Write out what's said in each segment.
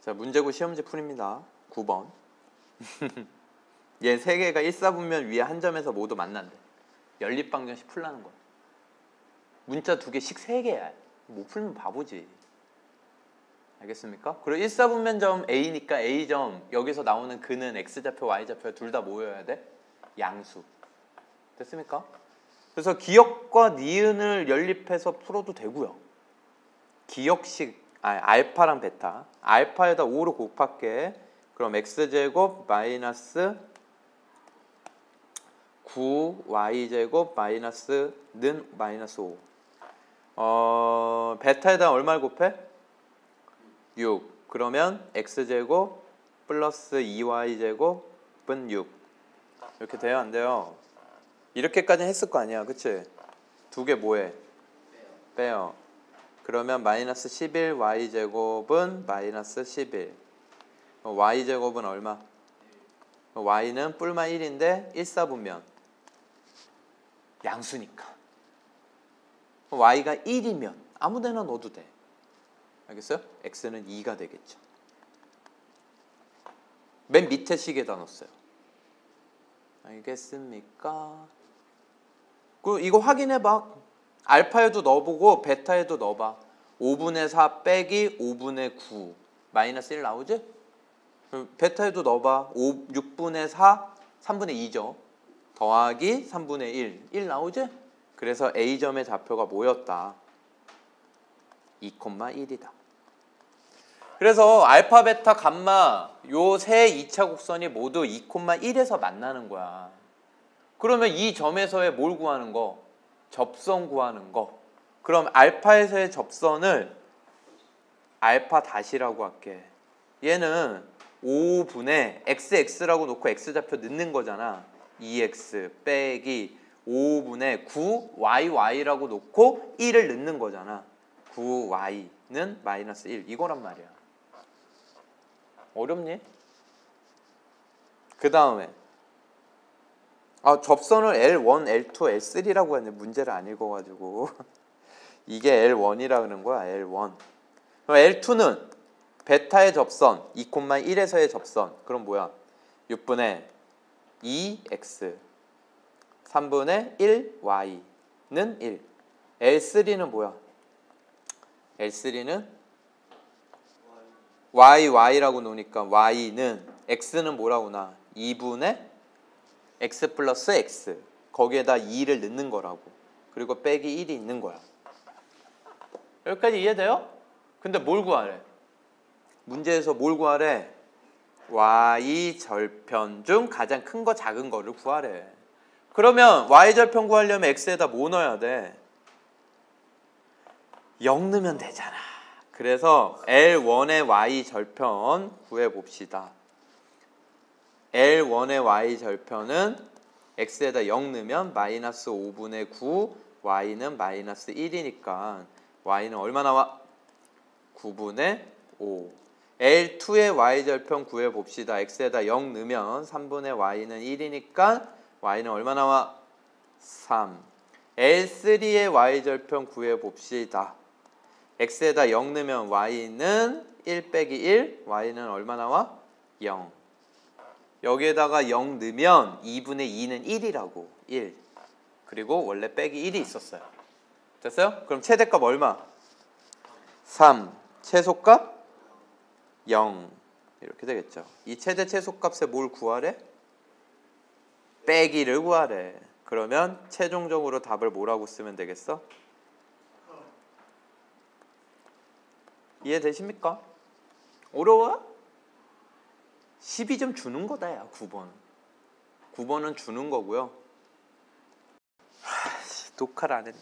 자, 문제고 시험지 풀입니다. 9번. 얘 세 개가 일사분면 위에 한 점에서 모두 만난대. 연립방정식 풀라는 거야. 문자 두 개씩 세 개야. 못 풀면 바보지. 알겠습니까? 그리고 일사분면점 A니까 A점 여기서 나오는 그는 X좌표, Y좌표 둘 다 모여야 돼? 양수. 됐습니까? 그래서 기역과 니은을 연립해서 풀어도 되고요. 기역식, 알파랑 베타. 알파에다 5로 곱할게. 그럼 X제곱 마이너스 9Y제곱 마이너스는 마이너스 5. 베타에다 얼마를 곱해? 6. 그러면 X제곱 플러스 2Y제곱은 6. 이렇게 돼요? 안 돼요? 이렇게까지 했을 거 아니야. 그치? 두 개 뭐해? 빼요. 그러면 마이너스 11 Y제곱은 마이너스 11. Y제곱은 얼마? Y는 뿔마 1인데 1사분면. 양수니까. Y가 1이면 아무 데나 넣어도 돼. 알겠어요? X는 2가 되겠죠. 맨 밑에 식에다 넣었어요. 알겠습니까? 그리고 이거 확인해봐. 알파에도 넣어보고 베타에도 넣어봐. 5분의 4 빼기 5분의 9 마이너스 1 나오지? 베타에도 넣어봐. 6분의 4 3분의 2죠. 더하기 3분의 1 나오지? 그래서 A점의 좌표가 뭐였다? 2,1이다. 그래서 알파, 베타, 감마 요 세 2차 곡선이 모두 2,1에서 만나는 거야. 그러면 이 점에서의 뭘 구하는 거? 접선 구하는 거. 그럼 알파에서의 접선을 알파 다시라고 할게. 얘는 5분의 xx라고 놓고 x좌표 넣는 거잖아. 2x 빼기 5분의 9y라고 놓고 1을 넣는 거잖아. 9y는 마이너스 1 이거란 말이야. 어렵니? 그 다음에 접선을 L1, L2, L3라고 했는데 문제를 안 읽어가지고 이게 L1이라 그러는 거야. L1. 그럼 L2는 베타의 접선 2,1에서의 접선. 그럼 뭐야? 6분의 2x 3분의 1y는 1. L3는 뭐야? L3는 y라고 놓으니까 y는 x는 뭐라고 나? 2분의 x 플러스 x. 거기에다 2를 넣는 거라고. 그리고 빼기 1이 있는 거야. 여기까지 이해돼요? 근데 뭘 구하래? 문제에서 뭘 구하래? y 절편 중 가장 큰 거 작은 거를 구하래. 그러면 y 절편 구하려면 x에다 뭐 넣어야 돼? 0 넣으면 되잖아. 그래서 L1의 y 절편 구해봅시다. L1의 y 절편은 x에다 0 넣으면 마이너스 5분의 9 y는 마이너스 1이니까 y는 얼마 나와? 9분의 5. L2의 y 절편 구해봅시다. x에다 0 넣으면 3분의 y는 1이니까 y는 얼마 나와? 3. L3의 y 절편 구해봅시다. x에다 0 넣으면 y는 1 빼기 1, y는 얼마 나와? 0. 여기에다가 0 넣으면 2분의 2는 1이라고. 1. 그리고 원래 빼기 1이 있었어요. 됐어요? 그럼 최대값 얼마? 3. 최소값? 0. 이렇게 되겠죠. 이 최대 최소값에 뭘 구하래? 빼기를 구하래. 그러면 최종적으로 답을 뭐라고 쓰면 되겠어? 이해되십니까? 어려워? 12점 주는 거다 야 9번. 9번은 주는 거고요. 녹화를 안 했네.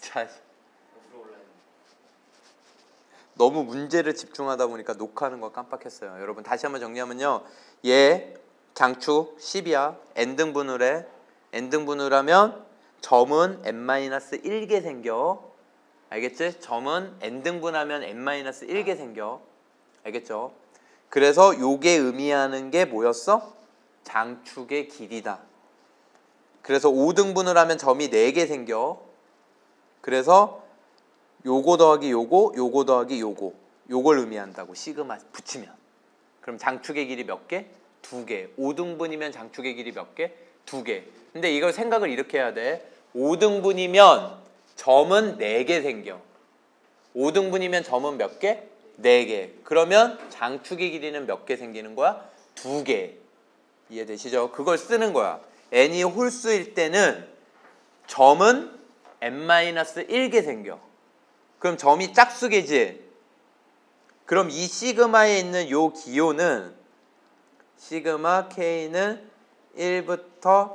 너무 문제를 집중하다 보니까 녹화하는 거 깜빡했어요. 여러분 다시 한번 정리하면요. 얘 장축 10이야. n등분을 해. n등분을 하면 점은 n-1개 생겨. 알겠지? 점은 n등분하면 n-1개 생겨. 알겠죠? 그래서 요게 의미하는 게 뭐였어? 장축의 길이다. 그래서 5등분을 하면 점이 4개 생겨. 그래서 요거 더하기 요거, 요거 더하기 요거. 요걸 의미한다고 시그마 붙이면. 그럼 장축의 길이 몇 개? 2개. 5등분이면 장축의 길이 몇 개? 2개. 근데 이걸 생각을 이렇게 해야 돼. 5등분이면 점은 4개 생겨. 5등분이면 점은 몇 개? 4개. 그러면 장축의 길이는 몇 개 생기는 거야? 2개. 이해되시죠? 그걸 쓰는 거야. n이 홀수일 때는 점은 n-1개 생겨. 그럼 점이 짝수개지. 그럼 이 시그마에 있는 요 기호는 시그마 k는 1부터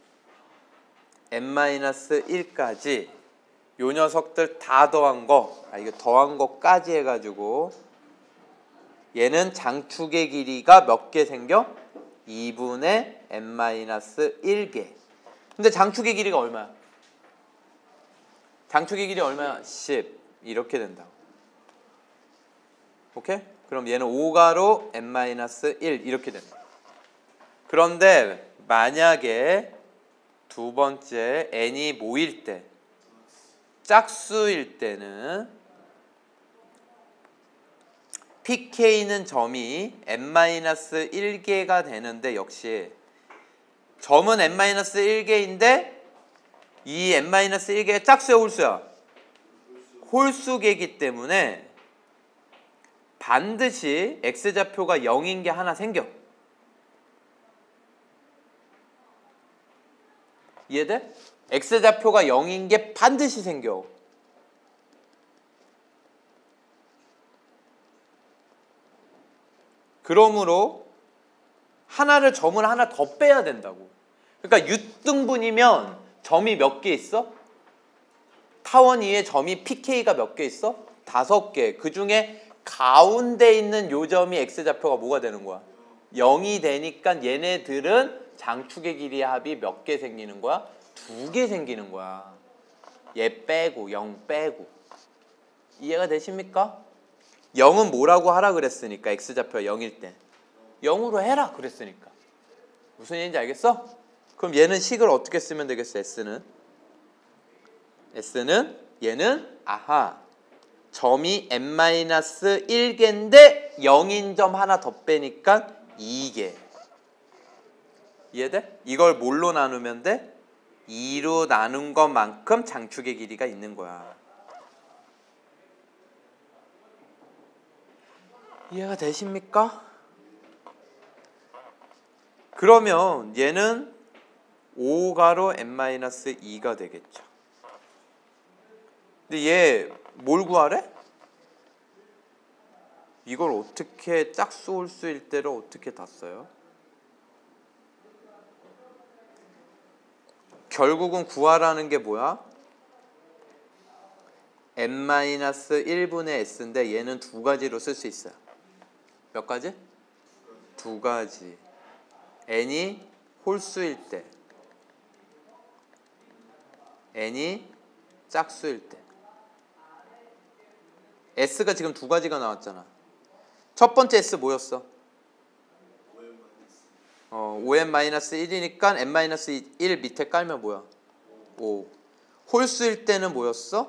n-1까지 요 녀석들 다 더한 거, 이거 더한 거까지 해가지고 얘는 장축의 길이가 몇 개 생겨? 2분의 n-1개. 근데 장축의 길이가 얼마야? 장축의 길이 얼마야? 10. 이렇게 된다고. 오케이? 그럼 얘는 5가로 n-1 이렇게 된다. 그런데 만약에 두 번째 n이 뭐일 때? 짝수일 때는 pk는 점이 n-1개가 되는데 역시 점은 n-1개인데 이 n-1개가 짝수야 홀수야? 홀수계이기 때문에 반드시 x좌표가 0인 게 하나 생겨. 이해돼? x좌표가 0인 게 반드시 생겨. 그러므로 점을 하나 더 빼야 된다고. 그러니까 6등분이면 점이 몇 개 있어? 타원 2에 점이 pk가 몇 개 있어? 5개. 그 중에 가운데 있는 요 점이 x좌표가 뭐가 되는 거야? 0이 되니까 얘네들은 장축의 길이의 합이 몇 개 생기는 거야? 2개 생기는 거야. 얘 빼고 0 빼고. 이해가 되십니까? 0은 뭐라고 하라 그랬으니까 x좌표가 0일 때 0으로 해라 그랬으니까. 무슨 얘기인지 알겠어? 그럼 얘는 식을 어떻게 쓰면 되겠어? S는 얘는 점이 n-1개인데 0인 점 하나 더 빼니까 2개. 이해돼? 이걸 뭘로 나누면 돼? 2로 나눈 것만큼 장축의 길이가 있는 거야. 이해가 되십니까? 그러면 얘는 5가로 n-2가 되겠죠. 근데 얘 뭘 구하래? 이걸 어떻게 짝수 홀수일 때를 어떻게 다 써요? 결국은 구하라는 게 뭐야? n-1분의 s인데 얘는 두 가지로 쓸 수 있어요. 몇 가지? 두 가지. n이 홀수일 때, n이 짝수일 때. s가 지금 두 가지가 나왔잖아. 첫 번째 s 뭐였어? 5n-1이니까 n-1 밑에 깔면 뭐야? 5. 홀수일 때는 뭐였어?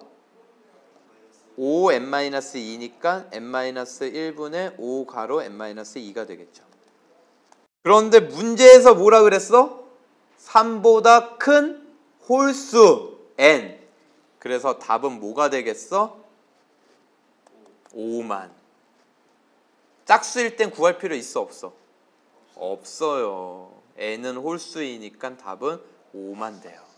5n-2니까 n-1분의 5 가로 n-2가 되겠죠. 그런데 문제에서 뭐라 그랬어? 3보다 큰 홀수 n. 그래서 답은 뭐가 되겠어? 5만. 짝수일 땐 구할 필요 있어 없어? 없어요. n은 홀수이니까 답은 5만 돼요.